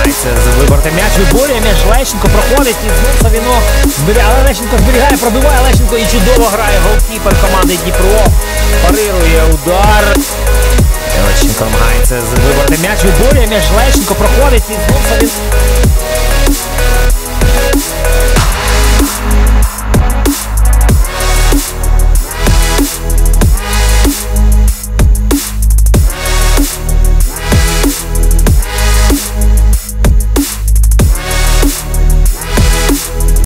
намагається вибрати м'яч, виборює м'яч, Лещенко проходить і знов Савінок зберігає, але Лещенко зберігає, пробиває Лещенко і чудово грає голкіпер команди Дніпро, парирує удар. Лещенко намагається вибрати м'яч, виборює м'яч, Лещенко проходить і знов Савінок.